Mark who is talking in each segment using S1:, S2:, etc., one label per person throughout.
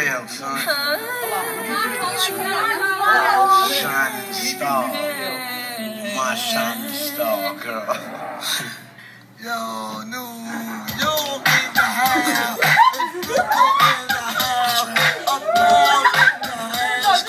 S1: real, son. Shining star. My shining star, girl. Yo, New York in the house. It's Brooklyn in the house. Uptown in the house.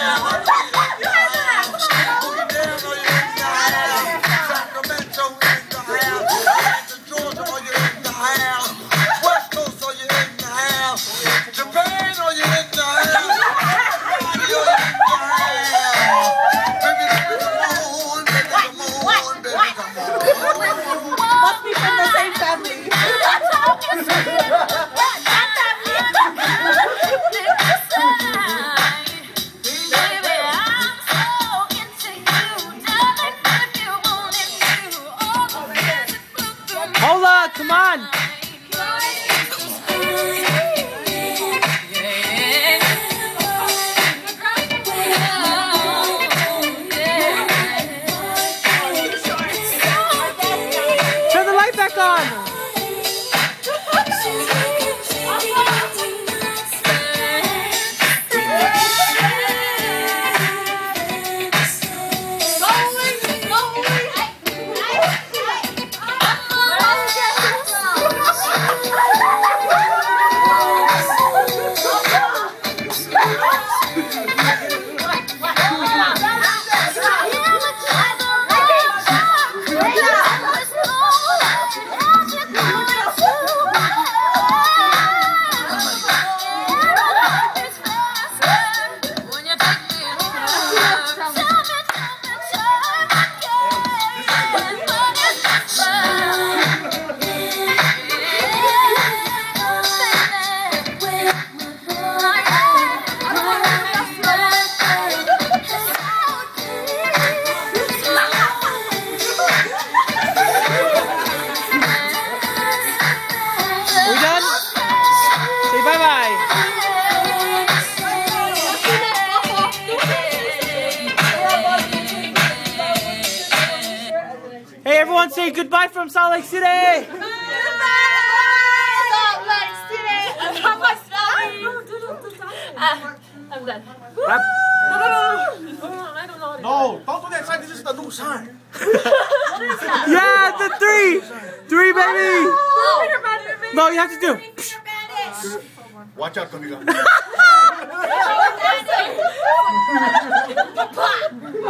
S1: Sacramento in the house. Georgia, are you in the house? West Coast, are you in the house? Japan, are you in the house? Are you in the house? Baby, come on, baby, come on, baby, come on.
S2: Must be from the same family.
S3: Hola, come on. Turn the light back on. Hey, everyone, say goodbye from Salt Lake City.
S2: Goodbye, Salt Lake City. I'm done.
S3: Rap.
S2: I don't know.
S1: No, don't do that sign. This is the new sign.
S3: Yeah, the three, baby.
S2: Oh,
S3: No, you have to do.
S1: Watch out, Camila.